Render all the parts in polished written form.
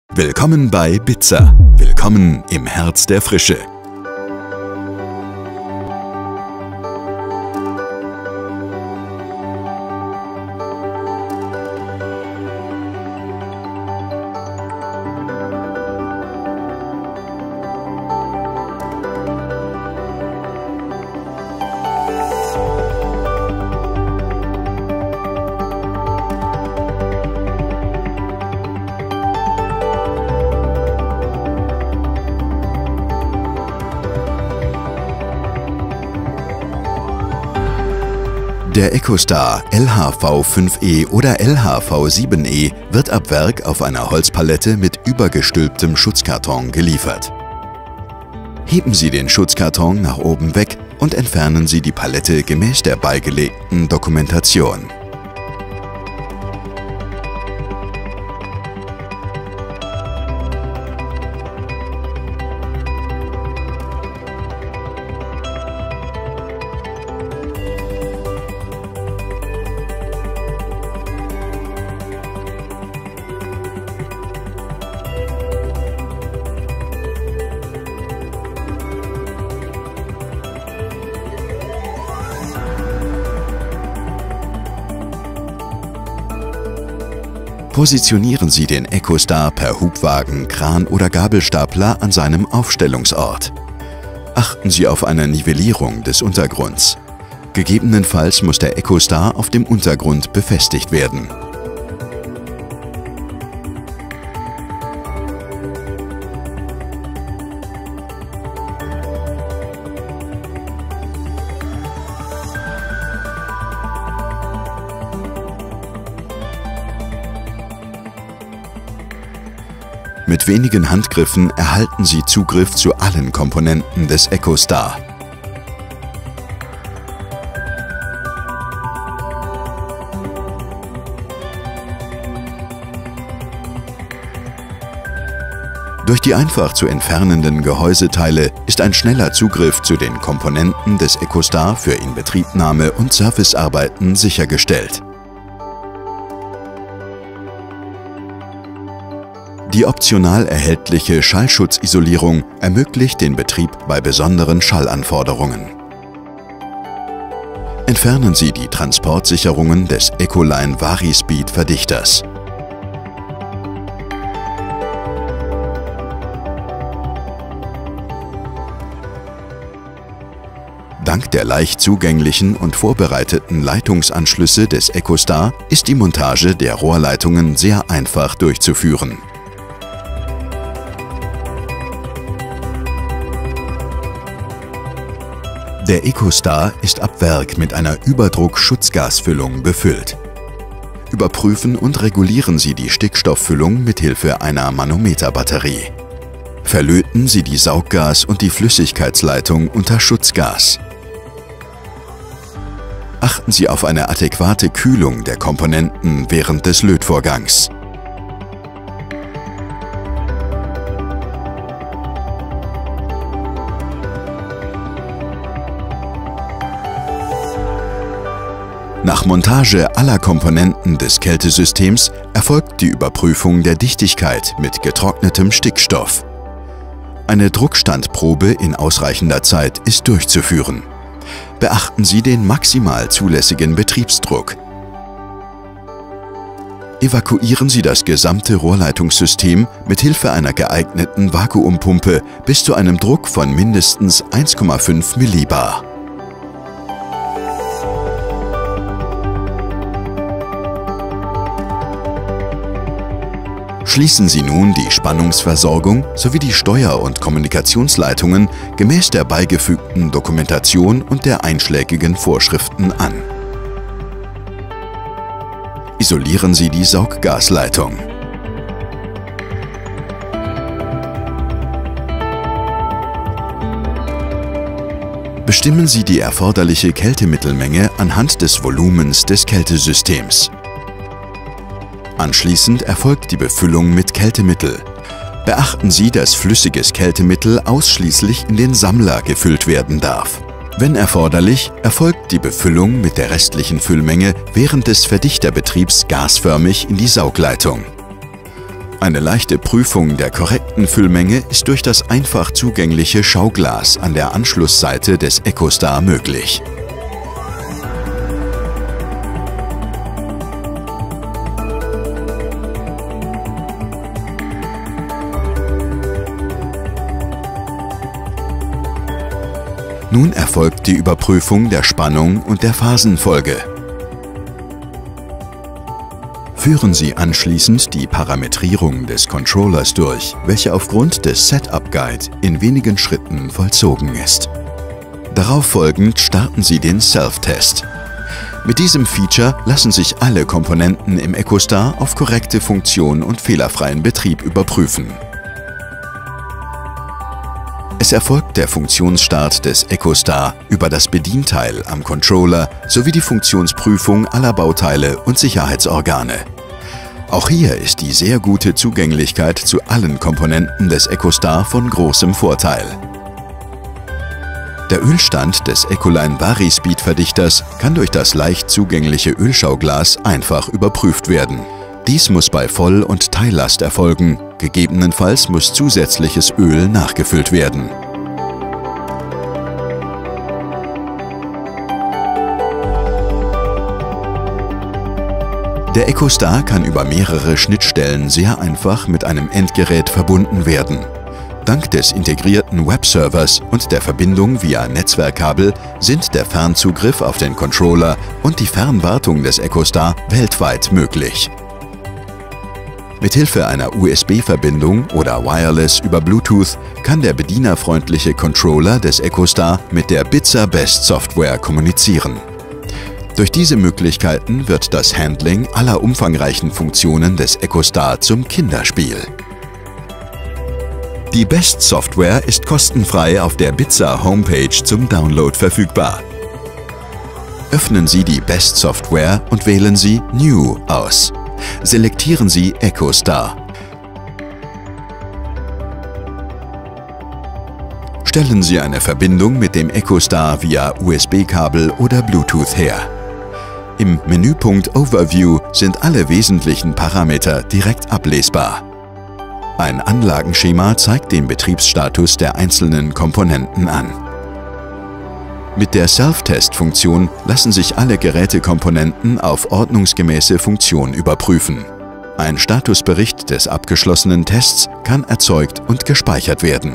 Willkommen bei Bitzer. Willkommen im Herz der Frische. Der EcoStar LHV5E oder LHV7E wird ab Werk auf einer Holzpalette mit übergestülptem Schutzkarton geliefert. Heben Sie den Schutzkarton nach oben weg und entfernen Sie die Palette gemäß der beigelegten Dokumentation. Positionieren Sie den EcoStar per Hubwagen, Kran oder Gabelstapler an seinem Aufstellungsort. Achten Sie auf eine Nivellierung des Untergrunds. Gegebenenfalls muss der EcoStar auf dem Untergrund befestigt werden. Mit wenigen Handgriffen erhalten Sie Zugriff zu allen Komponenten des EcoStar. Durch die einfach zu entfernenden Gehäuseteile ist ein schneller Zugriff zu den Komponenten des EcoStar für Inbetriebnahme und Servicearbeiten sichergestellt. Die optional erhältliche Schallschutzisolierung ermöglicht den Betrieb bei besonderen Schallanforderungen. Entfernen Sie die Transportsicherungen des Ecoline Varispeed Verdichters. Dank der leicht zugänglichen und vorbereiteten Leitungsanschlüsse des EcoStar ist die Montage der Rohrleitungen sehr einfach durchzuführen. Der EcoStar ist ab Werk mit einer Überdruck-Schutzgasfüllung befüllt. Überprüfen und regulieren Sie die Stickstofffüllung mithilfe einer Manometerbatterie. Verlöten Sie die Sauggas- und die Flüssigkeitsleitung unter Schutzgas. Achten Sie auf eine adäquate Kühlung der Komponenten während des Lötvorgangs. Nach Montage aller Komponenten des Kältesystems erfolgt die Überprüfung der Dichtigkeit mit getrocknetem Stickstoff. Eine Druckstandprobe in ausreichender Zeit ist durchzuführen. Beachten Sie den maximal zulässigen Betriebsdruck. Evakuieren Sie das gesamte Rohrleitungssystem mit Hilfe einer geeigneten Vakuumpumpe bis zu einem Druck von mindestens 1,5 Millibar. Schließen Sie nun die Spannungsversorgung sowie die Steuer- und Kommunikationsleitungen gemäß der beigefügten Dokumentation und der einschlägigen Vorschriften an. Isolieren Sie die Sauggasleitung. Bestimmen Sie die erforderliche Kältemittelmenge anhand des Volumens des Kältesystems. Anschließend erfolgt die Befüllung mit Kältemittel. Beachten Sie, dass flüssiges Kältemittel ausschließlich in den Sammler gefüllt werden darf. Wenn erforderlich, erfolgt die Befüllung mit der restlichen Füllmenge während des Verdichterbetriebs gasförmig in die Saugleitung. Eine leichte Prüfung der korrekten Füllmenge ist durch das einfach zugängliche Schauglas an der Anschlussseite des EcoStar möglich. Nun erfolgt die Überprüfung der Spannung und der Phasenfolge. Führen Sie anschließend die Parametrierung des Controllers durch, welche aufgrund des Setup Guide in wenigen Schritten vollzogen ist. Darauf folgend starten Sie den Self-Test. Mit diesem Feature lassen sich alle Komponenten im EcoStar auf korrekte Funktion und fehlerfreien Betrieb überprüfen. Es erfolgt der Funktionsstart des EcoStar über das Bedienteil am Controller sowie die Funktionsprüfung aller Bauteile und Sicherheitsorgane. Auch hier ist die sehr gute Zugänglichkeit zu allen Komponenten des EcoStar von großem Vorteil. Der Ölstand des Ecoline Vari-Speed Verdichters kann durch das leicht zugängliche Ölschauglas einfach überprüft werden. Dies muss bei Voll- und Teillast erfolgen, gegebenenfalls muss zusätzliches Öl nachgefüllt werden. Der EcoStar kann über mehrere Schnittstellen sehr einfach mit einem Endgerät verbunden werden. Dank des integrierten Webservers und der Verbindung via Netzwerkkabel sind der Fernzugriff auf den Controller und die Fernwartung des EcoStar weltweit möglich. Mithilfe einer USB-Verbindung oder Wireless über Bluetooth kann der bedienerfreundliche Controller des EcoStar mit der Bitzer Best Software kommunizieren. Durch diese Möglichkeiten wird das Handling aller umfangreichen Funktionen des EcoStar zum Kinderspiel. Die Best Software ist kostenfrei auf der Bitzer Homepage zum Download verfügbar. Öffnen Sie die Best Software und wählen Sie New aus. Selektieren Sie EcoStar. Stellen Sie eine Verbindung mit dem EcoStar via USB-Kabel oder Bluetooth her. Im Menüpunkt Overview sind alle wesentlichen Parameter direkt ablesbar. Ein Anlagenschema zeigt den Betriebsstatus der einzelnen Komponenten an. Mit der Self-Test-Funktion lassen sich alle Gerätekomponenten auf ordnungsgemäße Funktion überprüfen. Ein Statusbericht des abgeschlossenen Tests kann erzeugt und gespeichert werden.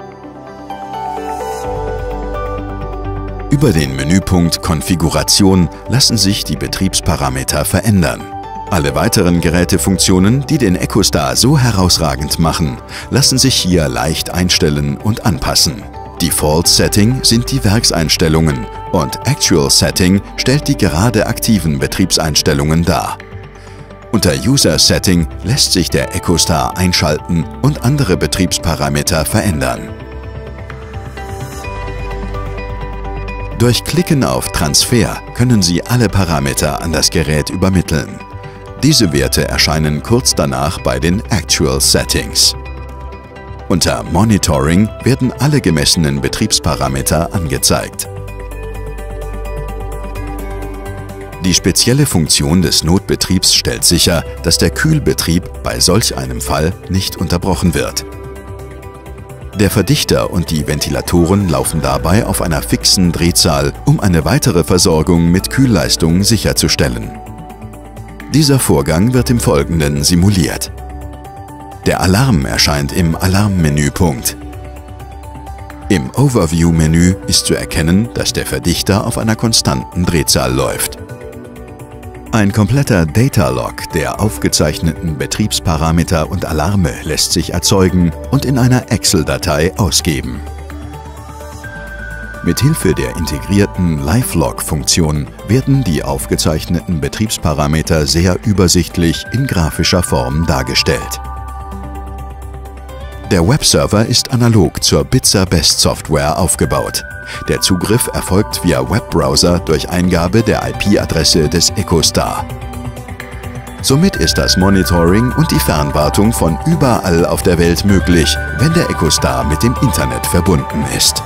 Über den Menüpunkt Konfiguration lassen sich die Betriebsparameter verändern. Alle weiteren Gerätefunktionen, die den EcoStar so herausragend machen, lassen sich hier leicht einstellen und anpassen. Default Setting sind die Werkseinstellungen und Actual Setting stellt die gerade aktiven Betriebseinstellungen dar. Unter User Setting lässt sich der EcoStar einschalten und andere Betriebsparameter verändern. Durch Klicken auf Transfer können Sie alle Parameter an das Gerät übermitteln. Diese Werte erscheinen kurz danach bei den Actual Settings. Unter Monitoring werden alle gemessenen Betriebsparameter angezeigt. Die spezielle Funktion des Notbetriebs stellt sicher, dass der Kühlbetrieb bei solch einem Fall nicht unterbrochen wird. Der Verdichter und die Ventilatoren laufen dabei auf einer fixen Drehzahl, um eine weitere Versorgung mit Kühlleistung sicherzustellen. Dieser Vorgang wird im Folgenden simuliert. Der Alarm erscheint im Alarmmenüpunkt. Im Overview-Menü ist zu erkennen, dass der Verdichter auf einer konstanten Drehzahl läuft. Ein kompletter Data-Log der aufgezeichneten Betriebsparameter und Alarme lässt sich erzeugen und in einer Excel-Datei ausgeben. Mithilfe der integrierten Live-Log-Funktion werden die aufgezeichneten Betriebsparameter sehr übersichtlich in grafischer Form dargestellt. Der Webserver ist analog zur Bitzer Best Software aufgebaut. Der Zugriff erfolgt via Webbrowser durch Eingabe der IP-Adresse des EcoStar. Somit ist das Monitoring und die Fernwartung von überall auf der Welt möglich, wenn der EcoStar mit dem Internet verbunden ist.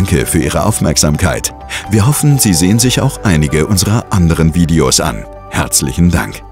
Danke für Ihre Aufmerksamkeit. Wir hoffen, Sie sehen sich auch einige unserer anderen Videos an. Herzlichen Dank.